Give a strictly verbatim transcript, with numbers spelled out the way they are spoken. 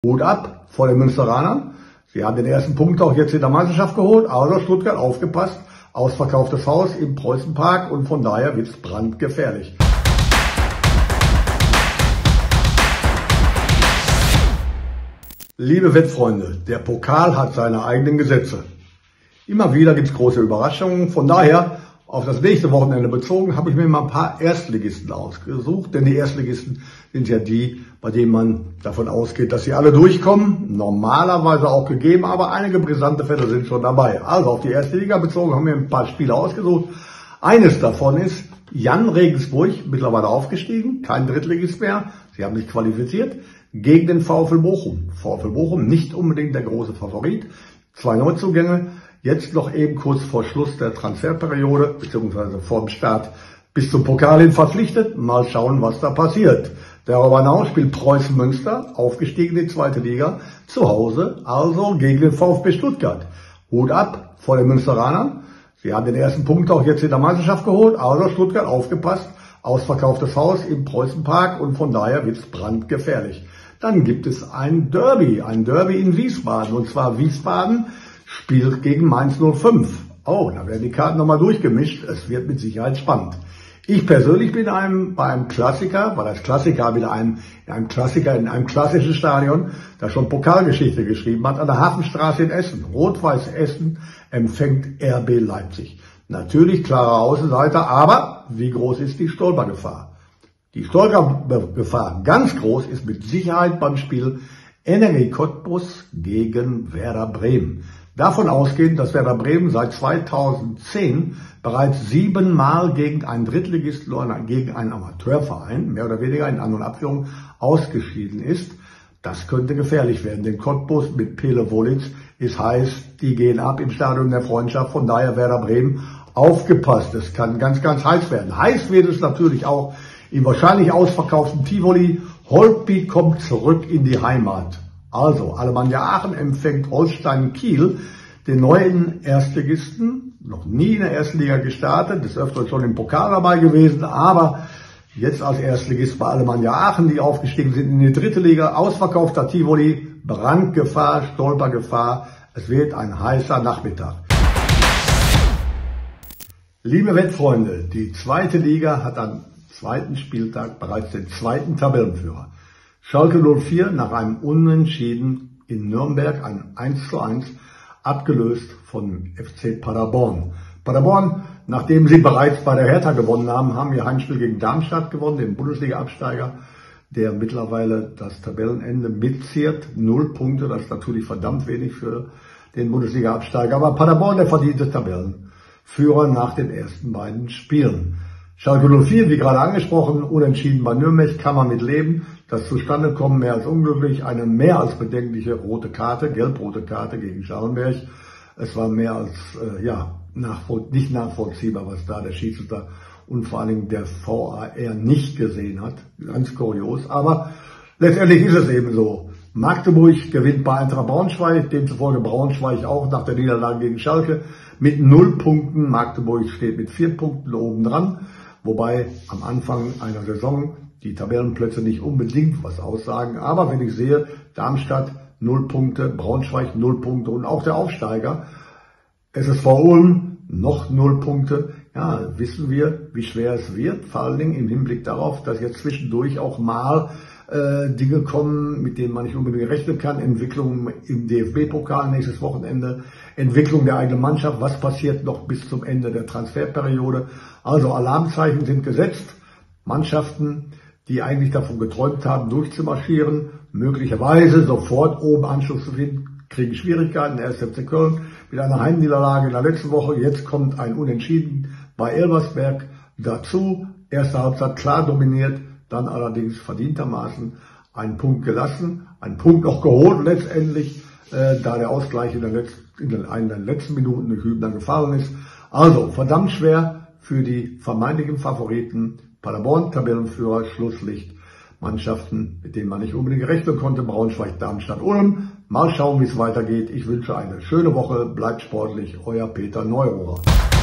Hut ab vor den Münsteranern. Sie haben den ersten Punkt auch jetzt in der Meisterschaft geholt, aber Stuttgart aufgepasst. Ausverkauftes Haus im Preußenpark und von daher wird es brandgefährlich. Liebe Wettfreunde, der Pokal hat seine eigenen Gesetze. Immer wieder gibt es große Überraschungen. Von daher, auf das nächste Wochenende bezogen, habe ich mir mal ein paar Erstligisten ausgesucht. Denn die Erstligisten sind ja die, bei denen man davon ausgeht, dass sie alle durchkommen. Normalerweise auch gegeben, aber einige brisante Fälle sind schon dabei. Also auf die erste Liga bezogen haben wir ein paar Spiele ausgesucht. Eines davon ist Jan Regensburg, mittlerweile aufgestiegen, kein Drittligist mehr. Sie haben sich qualifiziert gegen den VfL Bochum. VfL Bochum nicht unbedingt der große Favorit. Zwei Neuzugänge. Jetzt noch eben kurz vor Schluss der Transferperiode, beziehungsweise vor dem Start bis zum Pokal hin verpflichtet. Mal schauen, was da passiert. Darüber hinaus spielt Preußen Münster, aufgestiegen in die zweite Liga, zu Hause, also gegen den VfB Stuttgart. Hut ab vor den Münsteranern. Sie haben den ersten Punkt auch jetzt in der Meisterschaft geholt, also Stuttgart aufgepasst. Ausverkauftes Haus im Preußenpark und von daher wird es brandgefährlich. Dann gibt es ein Derby, ein Derby in Wiesbaden, und zwar Wiesbaden spielt gegen Mainz null fünf. Oh, da werden die Karten nochmal durchgemischt. Es wird mit Sicherheit spannend. Ich persönlich bin einem, bei einem Klassiker, weil das Klassiker mit einem, in einem Klassiker in einem klassischen Stadion, das schon Pokalgeschichte geschrieben hat, an der Hafenstraße in Essen. Rot-Weiß Essen empfängt R B Leipzig. Natürlich klarer Außenseiter, aber wie groß ist die Stolpergefahr? Die Stolpergefahr ganz groß ist mit Sicherheit beim Spiel Energie Cottbus gegen Werder Bremen. Davon ausgehend, dass Werder Bremen seit zweitausendzehn bereits siebenmal gegen einen Drittligisten oder gegen einen Amateurverein, mehr oder weniger in An- und Abführung, ausgeschieden ist. Das könnte gefährlich werden, denn Cottbus mit Pele Wollitz ist heiß, die gehen ab im Stadion der Freundschaft, von daher Werder Bremen aufgepasst. Es kann ganz, ganz heiß werden. Heiß wird es natürlich auch im wahrscheinlich ausverkauften Tivoli. Holtby kommt zurück in die Heimat. Also, Alemannia Aachen empfängt Holstein Kiel, den neuen Erstligisten, noch nie in der ersten Liga gestartet, des Öfteren schon im Pokal dabei gewesen, aber jetzt als Erstligist bei Alemannia Aachen, die aufgestiegen sind in die dritte Liga, ausverkaufter Tivoli, Brandgefahr, Stolpergefahr, es wird ein heißer Nachmittag. Liebe Wettfreunde, die zweite Liga hat am zweiten Spieltag bereits den zweiten Tabellenführer. Schalke null vier nach einem Unentschieden in Nürnberg, ein eins zu eins, abgelöst von F C Paderborn. Paderborn, nachdem sie bereits bei der Hertha gewonnen haben, haben ihr Heimspiel gegen Darmstadt gewonnen, den Bundesliga-Absteiger, der mittlerweile das Tabellenende mitziert. Null Punkte, das ist natürlich verdammt wenig für den Bundesliga-Absteiger. Aber Paderborn, der verdiente Tabellenführer nach den ersten beiden Spielen. Schalke null vier, wie gerade angesprochen, unentschieden bei Nürnberg, kann man mit leben. Das Zustandekommen mehr als unglücklich, eine mehr als bedenkliche rote Karte, gelb-rote Karte gegen Schallenberg. Es war mehr als, äh, ja, nachvoll nicht nachvollziehbar, was da der Schiedsrichter und vor allen Dingen der V A R nicht gesehen hat. Ganz kurios, aber letztendlich ist es eben so. Magdeburg gewinnt bei Eintracht Braunschweig, demzufolge Braunschweig auch nach der Niederlage gegen Schalke mit null Punkten. Magdeburg steht mit vier Punkten oben dran. Wobei am Anfang einer Saison die Tabellenplätze nicht unbedingt was aussagen. Aber wenn ich sehe, Darmstadt null Punkte, Braunschweig null Punkte und auch der Aufsteiger S S V Ulm noch null Punkte, ja, wissen wir, wie schwer es wird. Vor allen Dingen im Hinblick darauf, dass jetzt zwischendurch auch mal äh, Dinge kommen, mit denen man nicht unbedingt rechnen kann. Entwicklung im D F B-Pokal nächstes Wochenende, Entwicklung der eigenen Mannschaft, was passiert noch bis zum Ende der Transferperiode. Also Alarmzeichen sind gesetzt. Mannschaften, die eigentlich davon geträumt haben, durchzumarschieren, möglicherweise sofort oben Anschluss zu finden, kriegen Schwierigkeiten. Der erste F C Köln mit einer Heimniederlage in der letzten Woche. Jetzt kommt ein Unentschieden bei Elversberg dazu. Erste Halbzeit klar dominiert, dann allerdings verdientermaßen einen Punkt gelassen, einen Punkt noch geholt letztendlich, äh, da der Ausgleich in, der letzten, in, den, in den letzten Minuten durch Hübner gefallen ist. Also verdammt schwer für die vermeintlichen Favoriten. Paderborn, Tabellenführer, Schlusslicht. Mannschaften, mit denen man nicht unbedingt rechnen konnte. Braunschweig, Darmstadt, Ulm. Mal schauen, wie es weitergeht. Ich wünsche eine schöne Woche. Bleibt sportlich. Euer Peter Neurohrer.